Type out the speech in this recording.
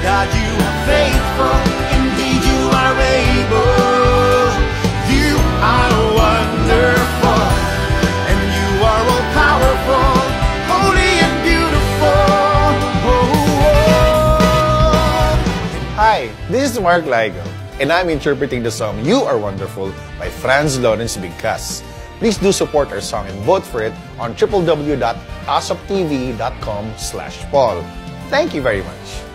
God, you are faithful, indeed you are able. You are wonderful, and you are all powerful, holy and beautiful. Hi, this is Mark Ligo, and I'm interpreting the song You Are Wonderful by Franz Lawrence Bigkas. Please do support our song and vote for it on www.asoptv.com/poll. Thank you very much.